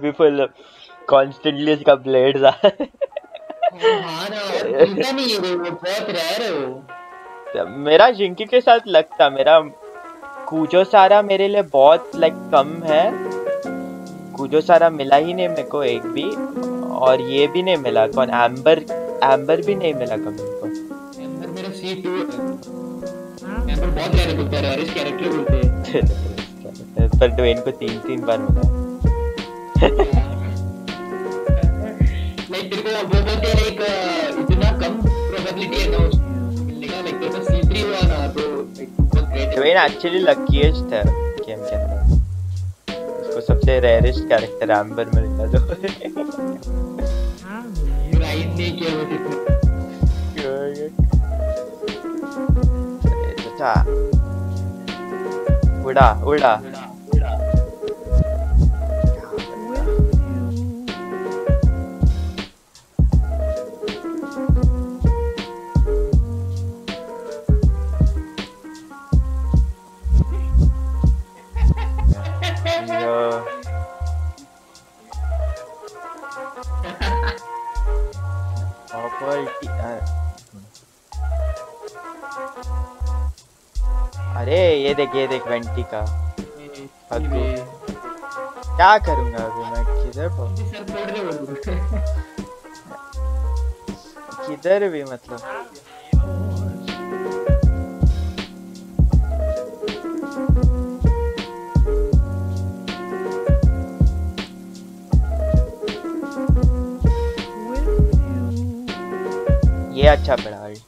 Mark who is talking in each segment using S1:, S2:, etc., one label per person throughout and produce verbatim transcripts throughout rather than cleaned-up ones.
S1: भी full constantly उसका blade था।
S2: हाँ ना, मिलता नहीं है वो, बहुत रेयर है वो।
S1: मेरा जिंकी के साथ लगता, मेरा कूजो सारा मेरे लिए बहुत लाइक कम है। कूजो सारा मिला ही नहीं मेरे को एक भी, और ये भी नहीं मिला। कौन एम्बर, एम्बर भी नहीं मिला कभी को।
S2: एम्बर मेरा सी टू है। एम्बर बहुत रेयर बोलते हैं, रेयरिस्ट कैरेक्टर बोलते हैं।
S1: पर ड्वेन को तीन तीन बार मिला।
S2: लाइक तेरे को वो बोलते हैं लाइक इतना कम प्रोबेबिलिटी है ना मिलने का, लाइक तेरे को सी थ्री हुआ ना तो बहुत ग्रेट है।
S1: ड्वेन एक्चुअली लकीएस्ट है गेम के अंदर, उसको सबसे रेयरेस्ट कैरेक्टर एम्बर मिलता जो।
S2: राइट नहीं किया वो कितने।
S1: अच्छा उड़ा उड़ा अरे ये देख ये देख वेंटी का अग्गू। क्या करूंगा अभी मैं, किधर किधर भी मतलब। ये अच्छा पड़ा अल्ट।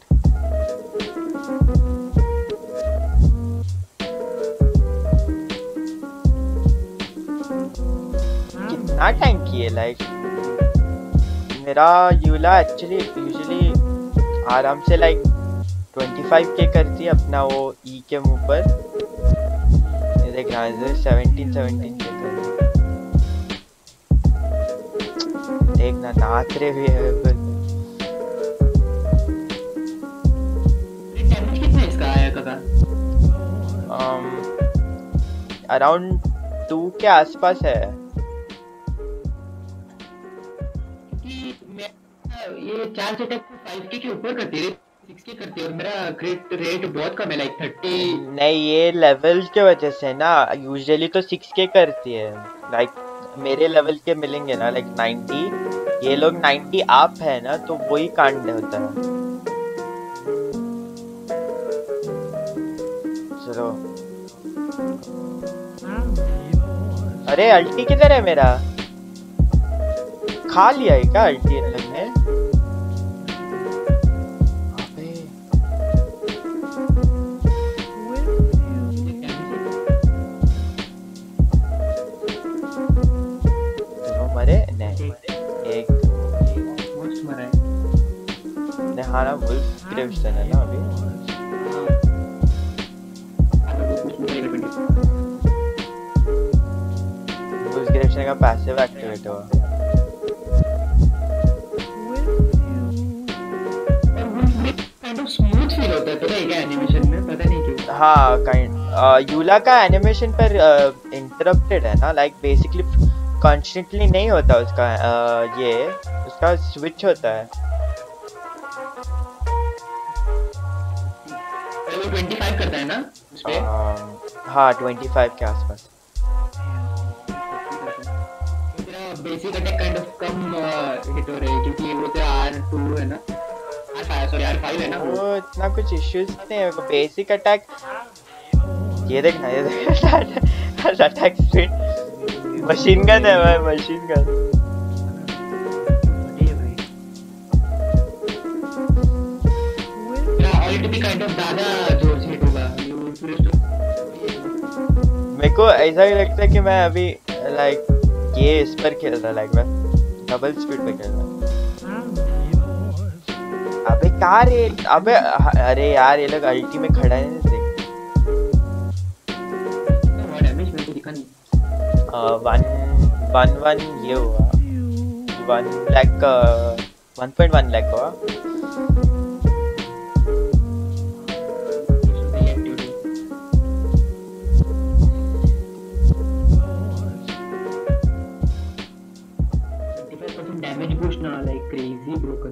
S1: कितना टैंकी है लाइक मेरा यूला एक्चुअली यूजुअली आराम से लाइक पच्चीस के करती है अपना वो ई के मुंह पर। ये देख रहा है सत्रह सत्रह के कर देखना नाच रहे भी है पर।
S2: डैमेज कितना इसका आया काका?
S1: अराउंड टू के आसपास है।
S2: ये चार्ज अटैक फाइव के के ऊपर करती है, सिक्स के करती है और मेरा क्रिट रेट बहुत कम है लाइक थर्टी।
S1: नहीं ये लेवल के वजह से ना, यूजुअली तो सिक्स के करती है। लाइक मेरे लेवल के मिलेंगे ना लाइक नाइंटी, ये लोग नाइंटी अप है ना तो वही कांड होता है। चलो अरे अल्टी किधर है मेरा? खा लिया है क्या अल्टी इन लोग ने? दोनों मरे? नहीं एक
S2: मरा है।
S1: नहीं हाँ ना वुल्फ ग्रेव्सन है ना अभी। वुल्फ ग्रेव्सन का पैसिव एक्टिवेट हुआ।
S2: स्मूथ फील होता है थोड़ा क्या एनिमेशन में, पता नहीं क्यों।
S1: हाँ काइंड यूला का एनिमेशन पर इंटरप्टेड है ना, लाइक बेसिकली कॉन्स्टेंटली नहीं होता उसका। uh, ये उसका स्विच होता है।
S2: वो पच्चीस करता है ना उसपे?
S1: uh, हाँ पच्चीस के आसपास।
S2: तेरा बेसिक अटैक काइंड ऑफ कम हिट हो रहा है क्योंकि वो तेरा आर टू है ना, R five sorry R five है ना।
S1: वो इतना कुछ इश्यूज नहीं है बेसिक अटैक। ये देखना ये देखना अटैक स्पीड मशीन गन है भाई, मशीन गन।
S2: तेरा ऑल्ट भी काइंड ऑफ ज्यादा जोर से हिट होगा।
S1: मेरे को ऐसा ही लगता है कि मैं अभी लाइक ये इस पर खेल रहा, लाइक मैं डबल स्पीड पे खेल रहा। अबे कहाँ रे? अबे अरे यार ये लोग अल्टी में खड़ा है देख।
S2: डैमेज मेरे को दिखा नहीं।
S1: वन वन वन ये हुआ, one lakh one point one lakh हुआ।
S2: डैमेज बूस्ट ना like crazy broken.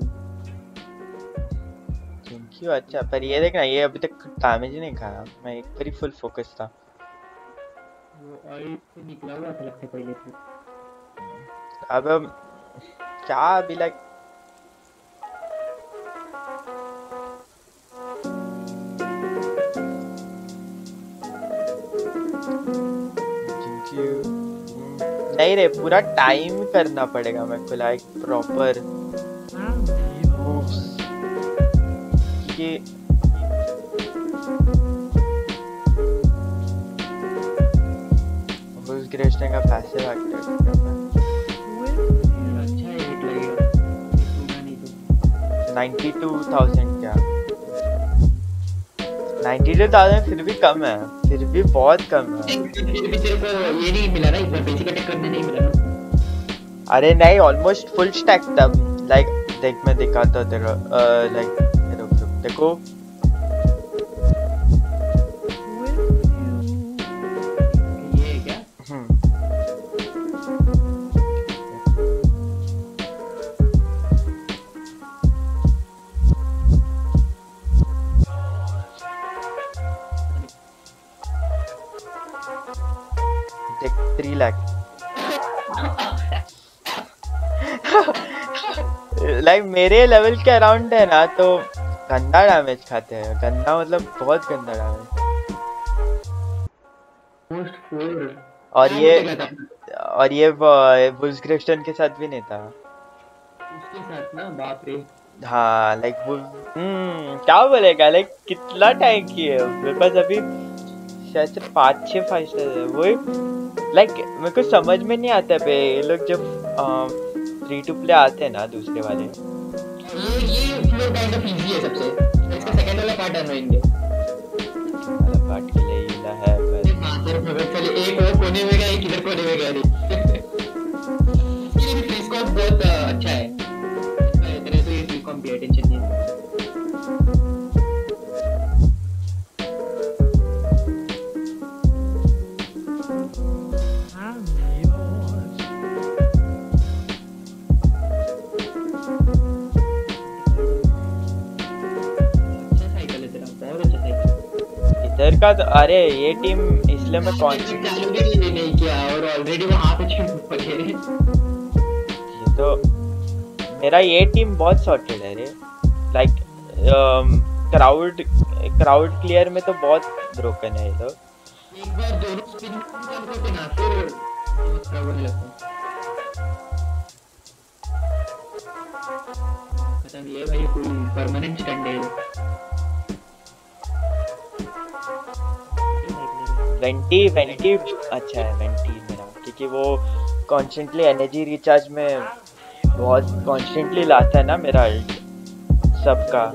S1: Thank you. अच्छा पर ये देखना, ये अभी तक डैमेज नहीं खाया, मैं एक पर ही फुल फोकस था।
S2: वो ऑयल से निकला हुआ था लगता है पहले से।
S1: अब क्या अभी लाइक नहीं रे, पूरा टाइम करना पड़ेगा मेरे को लाइक प्रॉपर कि उस ग्रेस्टन का पैसे एक्टिवेट करना है।
S2: अच्छा है हिट लगेगा नहीं तो
S1: नाइन्टी टू थाउजेंड क्या नाइन्टी टू थाउजेंड फिर भी कम है, फिर भी बहुत कम है।
S2: फिर भी तेरे को ये नहीं मिला ना, इस बार बेसिक अटैक करने नहीं मिला ना।
S1: अरे नहीं, ऑलमोस्ट फुल स्टैक तब लाइक देख मैं दिखाता हूँ तेरा लाइक रुक रुक देखो
S2: ये है क्या?
S1: हम्म देख थ्री लाख लाइक मेरे लेवल के अराउंड है ना, तो गंदा डैमेज खाते हैं। गंदा मतलब बहुत गंदा डैमेज।
S2: मोस्ट फोर
S1: और ये और ये बुल्स क्रिस्टन के साथ भी नहीं था
S2: उसके साथ ना, बाप रे।
S1: हाँ लाइक वो हम्म क्या बोलेगा लाइक कितना टाइम किए मेरे पास अभी शायद से पाँच छः फाइव स्टार है वही। लाइक मेरे को समझ में नहीं आता बे, ये लोग जब फ्री टू प्ले आते हैं ना दूसरे वाले,
S2: ये ये फ्लो काइंड ऑफ इजी है सबसे। इसका सेकंड वाला पार्ट अनोइंग है।
S1: वाला पार्ट के लिए हीला है पर
S2: ये मास्टर मगर चले एक और कोने में गया, एक इधर कोने में गया। ये भी फ्रीज को बहुत अच्छा है। इसका इतने तो ये फ्रीज को भी अटेंशन नहीं है।
S1: इधर का तो अरे ये टीम इसलिए मैं कौन सी
S2: चालू भी नहीं किया और ऑलरेडी वहां पे चैंप पड़े।
S1: ये तो मेरा ये टीम बहुत सॉर्टेड है रे। लाइक क्राउड क्राउड क्लियर में तो बहुत ब्रोकन है ये लोग।
S2: एक बार दोनों स्पिन करते ना फिर खराब होने लगता है। पता नहीं है भाई कोई परमानेंट स्टैंड है।
S1: वेंटी वेंटी अच्छा है वेंटी मेरा, क्योंकि वो कॉन्स्टेंटली एनर्जी रिचार्ज में बहुत कॉन्स्टेंटली लाता है ना मेरा सबका।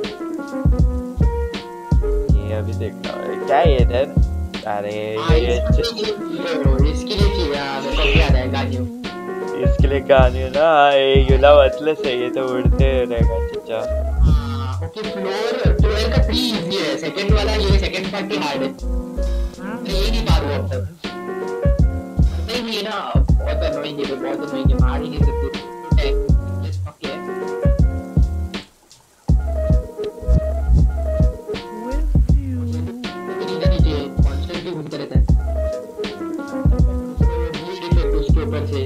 S1: ये अभी देखना क्या है इधर। अरे ये
S2: इसके लिए किया मेरे को याद है गानियो।
S1: इसके लिए गानियो ना ये युला वतलस है, ये तो उड़ते रहेगा चचा।
S2: ओके फ्लोर फ्लोर का प्री इजी है, सेकंड वाला ये सेकंड पार्ट की हार्ड है। ये नहीं बात हुआ तब नहीं ये ना बहुत अनोइंग है, बहुत अनोइंग है। मार ही नहीं सकते। जस्ट ओके इधर नीचे कांस्टेंटली घूमता रहता है उसके ऊपर से।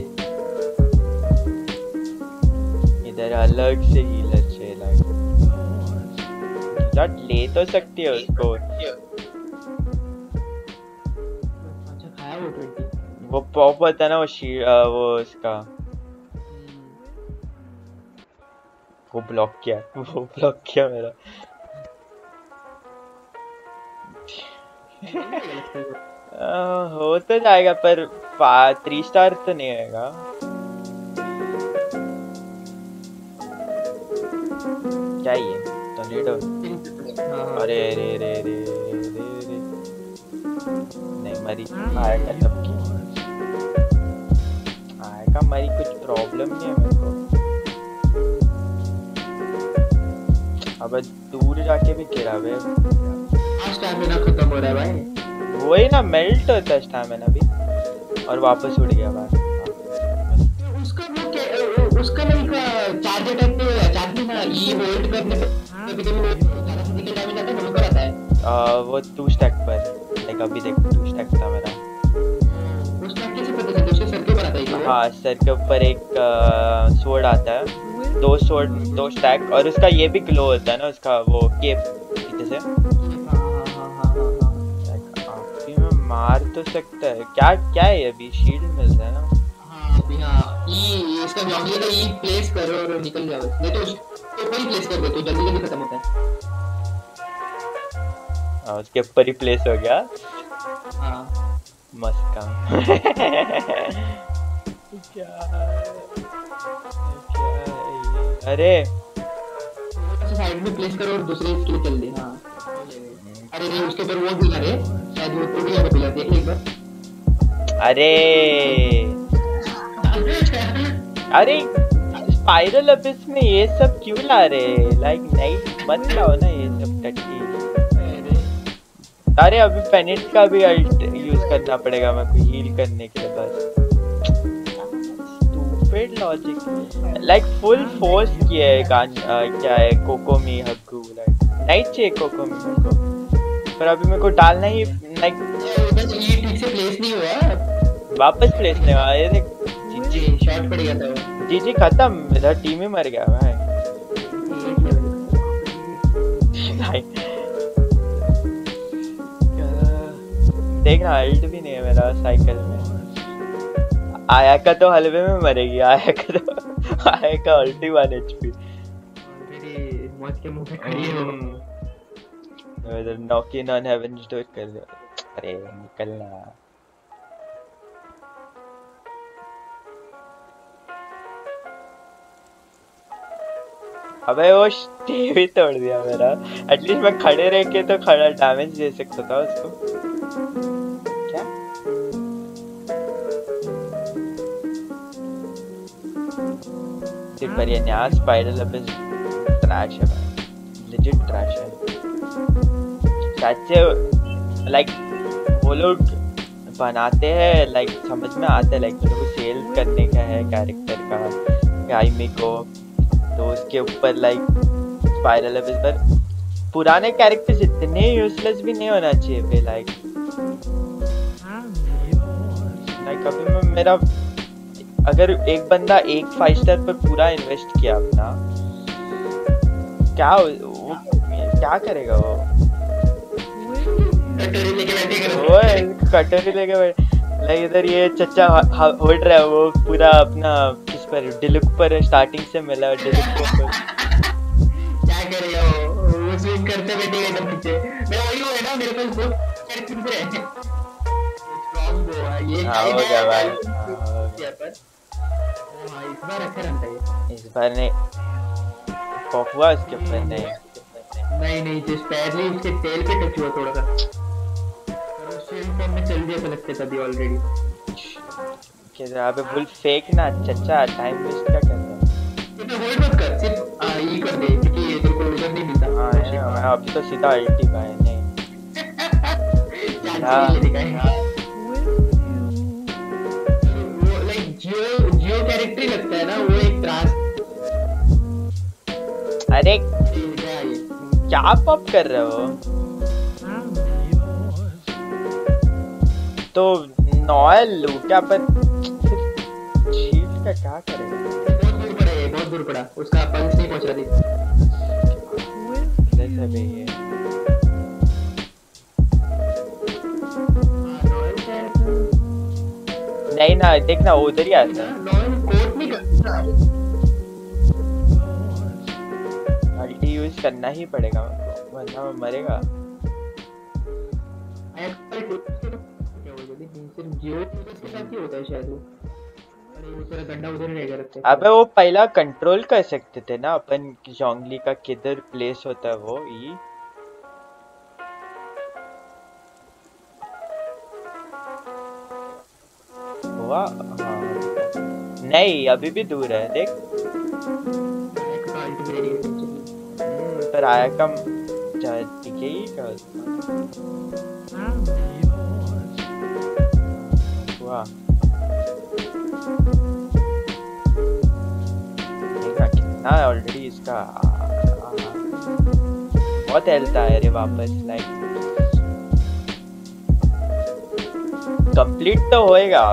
S1: इधर अलग से हीलर से लाइक लट ले तो सकती है उसको। वो पॉप होता है ना वो शी वो उसका वो ब्लॉक किया वो ब्लॉक किया मेरा। आ, हो तो जाएगा पर थ्री स्टार तो नहीं आएगा। क्या ये टोर्नेडो? अरे रे रे रे रे रे नहीं मरी आएगा तब की आएगा मरी, कुछ प्रॉब्लम नहीं है मेरे को। अब दूर जाके भी गिरा वे।
S2: स्टैमिना खत्म हो रहा है भाई।
S1: वही ना मेल्ट होता है स्टैमिना भी और वापस उड़ गया बाहर।
S2: उसका वो उसका लाइक चार्ज अटैक पे चार्ज में ना ई होल्ड करने पे कभी कभी ज्यादा फिजिकल डैमेज आता है ना वो आता है
S1: आ, वो टू स्टैक पर लाइक अभी देख टू स्टैक था मेरा
S2: टू स्टैक कैसे पता चलता है उसके सर के ऊपर आता है क्या
S1: हाँ सर के ऊपर एक स्वॉर्ड आता है दो स्वॉर्ड दो स्टैक और उसका ये भी ग्लो होता है ना उसका वो केप पीछे से आपकी में मार तो सकता है क्या क्या है अभी शील्ड मिलता है ना
S2: हाँ अभी हाँ ई इसका जॉन्गली का ई प्लेस करो और निकल जाओ नहीं तो उसके ऊपर ही प्लेस कर दो तो जल्दी जल्दी खत्म होता है
S1: हाँ उसके ऊपर ही प्लेस हो गया
S2: हाँ
S1: मस्त काम क्या क्या अरे
S2: साइड में प्लेस करो और दूसरे स्किल चल दे हाँ अरे नहीं उसके ऊपर वो पिलर है शायद वो टूट गया पिलर देख ले एक बार
S1: अरे अरे स्पाइरल अबिस में ये सब क्यों ला रहे लाइक नहीं मत लाओ ना ये सब टट्टी अरे अभी पेनिट का भी अल्ट यूज करना पड़ेगा मेरे को हील करने के लिए बस stupid logic like full force किया है गान क्या है कोकोमी हग्गू लाइक नहीं चाहिए कोकोमी को पर अभी मेरे को डालना ही लाइक
S2: ये ठीक से प्लेस नहीं हुआ
S1: वापस प्लेस नहीं हुआ ये देख
S2: जी शॉट पड़ गया था
S1: जी जी खत्म मेरा टीम ही मर गया भाई देखना अल्ट भी नहीं है मेरा साइकिल में आया का तो हलवे में मरेगी आया का तो आया का अल्टी वन एचपी
S2: ऑलरेडी मौत के मुंह पे खड़ी है वो
S1: इधर नॉकिंग ऑन हेवंस डोर कर दो अरे निकलना अबे वो टीवी तोड़ दिया मेरा एटलीस्ट मैं खड़े रह के तो खड़ा डैमेज दे सकता था उसको क्या सिर्फ पर ये नया स्पाइरल अबिस ट्रैश है लेजिट ट्रैश है सच्चे लाइक वो लोग बनाते हैं लाइक समझ में आता है लाइक उनको सेल करने का है कैरेक्टर का गाइमी को तो उसके ऊपर लाइक स्पाइरल अबिस पर पुराने कैरेक्टर्स इतने यूजलेस भी नहीं होना चाहिए पे लाइक लाइक अभी मैं मेरा अगर एक बंदा एक फाइव स्टार पर पूरा इन्वेस्ट किया अपना क्या वो क्या करेगा वो वो कटोरी लेके बैठे लाइक इधर ये चच्चा उड़ रहा है वो पूरा अपना किस पर डिलुक पर स्टार्टिंग से मिला डिलुक के ऊपर
S2: क्या करेगा वो वो स्विंग करते बैठेगा एकदम पीछे मैं वही हूं ना मेरे पास दो कैरेक्टर है स्ट्रांग बो है ये
S1: हां हो गया भाई
S2: पर हां इस बार अच्छा रन था
S1: इस बार नहीं पॉपुआ इसके ऊपर नहीं
S2: नहीं नहीं जिस पहले उसके टेल पे टच हुआ थोड़ा सा और उस स्विंग फॉर्म में चल दिया तो लगते तभी ऑलरेडी
S1: के यहाँ पे बुल फेक ना चच्चा टाइम वेस्ट क्या करता
S2: है तो होल्ड मत कर सिर्फ ई कर दे क्योंकि ये तेरे को रिजल्ट नहीं मिलता
S1: हां मैं अभी तो सीधा अल्टी का है नहीं
S2: हां ये दिखाएगा वो लाइक जियो जियो कैरेक्टर ही लगता है ना वो एक त्रास
S1: अरे क्या पॉप कर रहे हो तो नॉयल लू क्या पर शील्ड का क्या करेगा
S2: बहुत दूर पड़ा है बहुत दूर पड़ा उसका पंच नहीं पहुंच रहा थी
S1: जैसे भी ये नहीं ना देखना उधर ही आता है
S2: नॉयल कोट नहीं करता
S1: अल्टी यूज करना ही पड़ेगा वरना मैं मरेगा अबे वो पहला कंट्रोल कर सकते थे ना अपन जोंगली का किधर प्लेस होता है वो ई हुआ हाँ नहीं अभी भी दूर है देख पर आया कम दिखेगी क्या हुआ ना ऑलरेडी इसका बहुत हेल्थ आया रे वापस लाइक कंप्लीट तो होएगा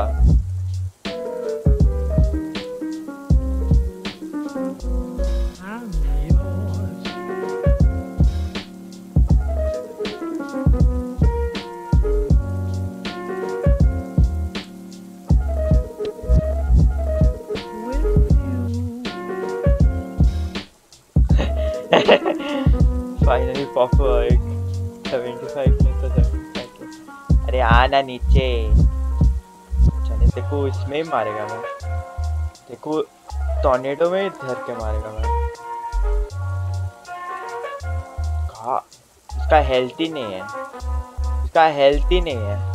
S1: फाइनली पॉप हुआ एक पचहत्तर में तो पचहत्तर। अरे आना नीचे चले देखो इसमें ही मारेगा मैं देखो टॉर्नेडो में धर के मारेगा मैं कहा इसका हेल्थ ही नहीं है इसका हेल्थ ही नहीं है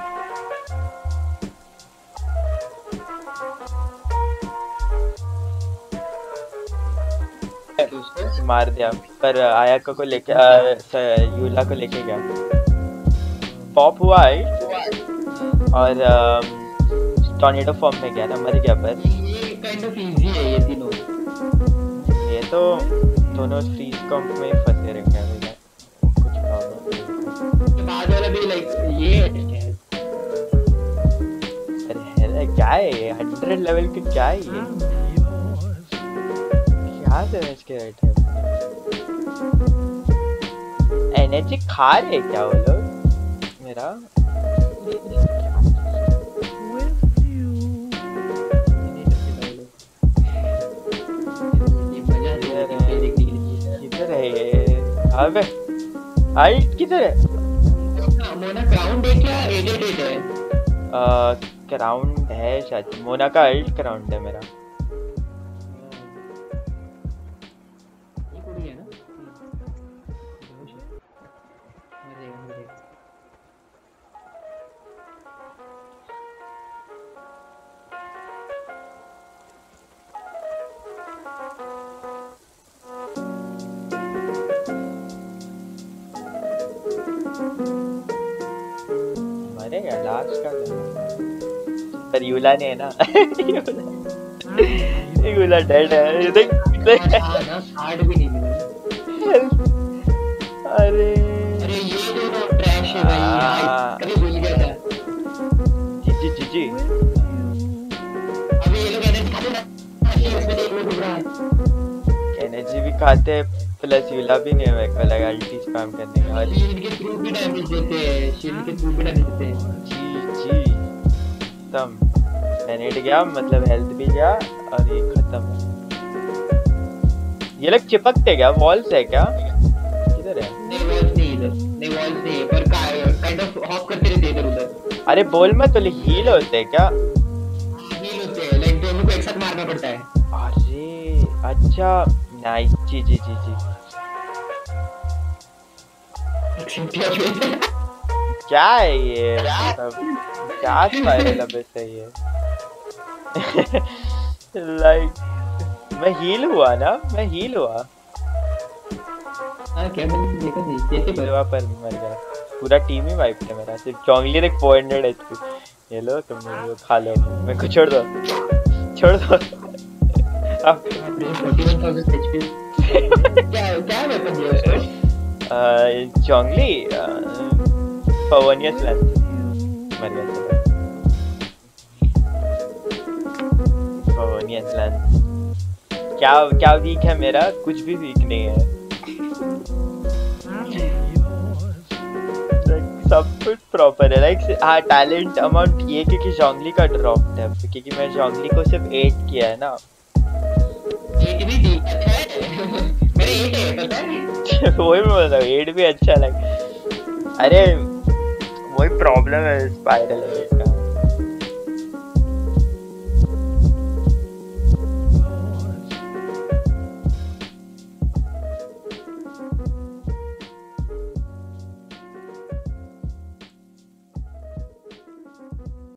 S1: मार दिया पर आयाका को लेके यूला को लेके गया पॉप हुआ है और टॉर्नेडो फॉर्म में गया ना मर गया पर
S2: ये काइंड ऑफ इजी है ये तीनों
S1: ये तो दोनों फ्रीज कॉम्प में फंसे रहेंगे अभी कुछ प्रॉब्लम
S2: बाद वाला भी लाइक ये
S1: अरे क्या है ये हंड्रेड लेवल के क्या है ये क्या डैमेज के रेट है एनर्जी खा रहे क्या वो लोग मेरा किधर है ये अबे हाइट किधर है
S2: मोना क्राउन देख क्या एडिट है
S1: क्राउन है शायद मोना का अल्ट क्राउन है मेरा पर यूला ने है ना यूला डेड है ये देख देख
S2: कार्ड भी नहीं मिला
S1: अरे
S2: अरे ये दोनों ट्रैश है भाई कभी भूल गया था
S1: जी जी जी जी
S2: अभी ये लोग एनर्जी खाते ना इसमें देख लो डूब रहा है
S1: एनर्जी भी खाते प्लस यूला भी नहीं है मेरे लगा अल्टी स्पैम करने का और
S2: शील्ड के थ्रू भी डैमेज देते हैं शील्ड के थ्रू भी डैमेज देते हैं
S1: जी जी खत्म मैनेट गया मतलब हेल्थ भी गया और ये खत्म ये लोग चिपकते क्या वॉल्स है क्या किधर है
S2: नहीं वॉल्स नहीं इधर नहीं वॉल्स नहीं पर काइंड ऑफ हॉप करते रहते इधर उधर
S1: अरे बोल मत तो हील होते हैं क्या
S2: हील होते हैं लाइक दोनों को एक साथ मारना पड़ता है
S1: अरे अच्छा नाइस जी जी जी जी क्या है ये मतलब क्या स्पाइरल अब सही है लाइक मैं हील हुआ ना मैं हील हुआ
S2: हां क्या मैंने देखा नहीं कैसे
S1: बरवा पर मर गया पूरा टीम ही वाइप है मेरा सिर्फ चोंगली देख फोर हंड्रेड एचपी ये लो तुम मुझे खा लो मैं को छोड़ दो छोड़ दो अब
S2: इकतालीस हज़ार एचपी क्या क्या वेपन है उसका
S1: चोंगली पवनियस लेंस मर गया पवनियस लेंस क्या क्या वीक है मेरा कुछ भी वीक नहीं है सब कुछ प्रॉपर है लाइक हाँ टैलेंट अमाउंट ये क्योंकि जोंगली का ड्रॉप है क्योंकि मैं जोंगली को सिर्फ एट किया है ना
S2: एट भी दी अच्छा है मेरे एट है पता है
S1: वही मैं बोल रहा हूँ एट भी अच्छा लग अरे वही प्रॉब्लम है स्पाइरल है इसका